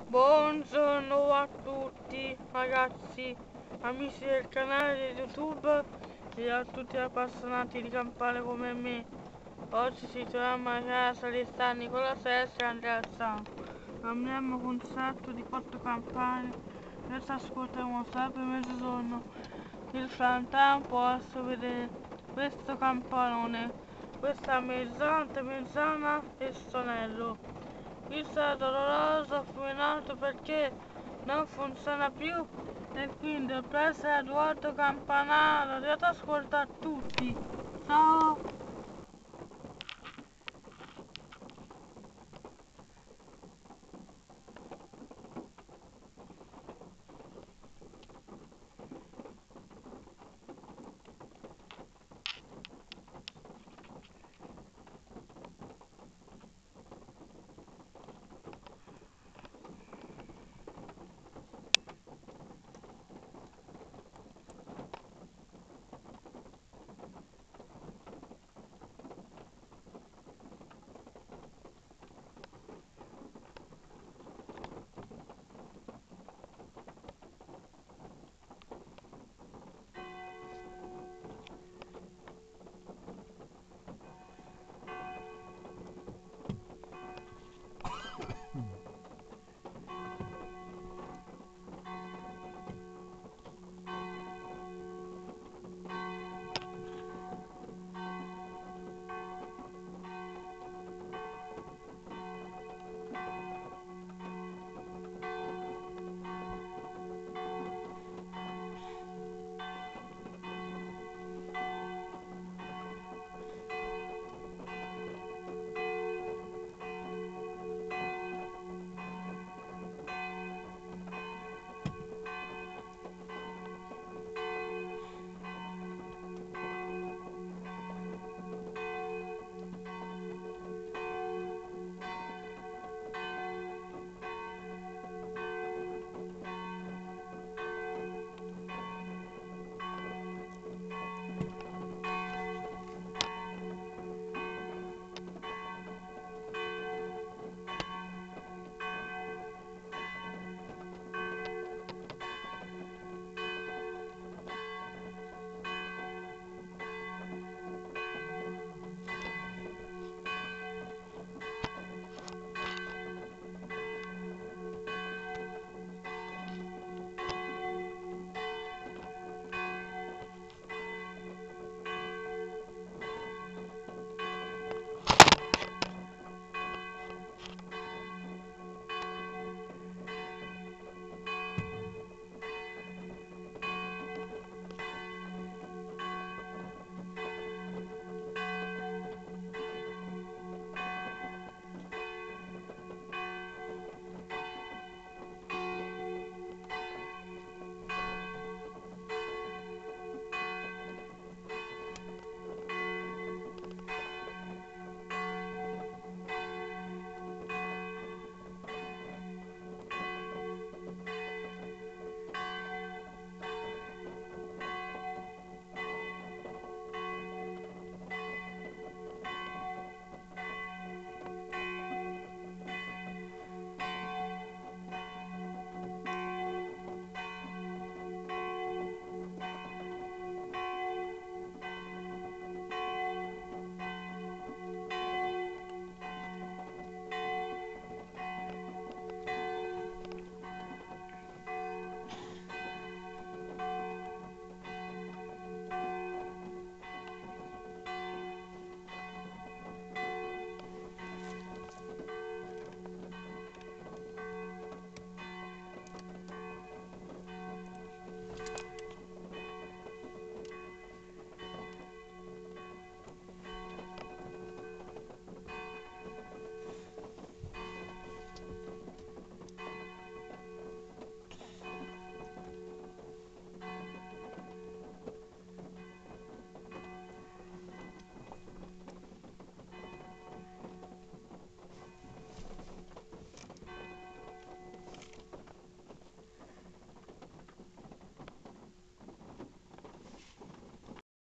Buongiorno a tutti ragazzi, amici del canale di YouTube e a tutti gli appassionati di campane come me. Oggi ci troviamo a casa di San Nicola Sesti e Andrea San. Cambiamo concetto di 4 campane e ci ascoltiamo sempre mezzogiorno. Il frattempo posso vedere questo campanone, questa mezzana e stonello. Il orologio fu in alto perché non funziona più e quindi ho preso il vuoto campanaro. Riesco ad ascoltare tutti. Ciao!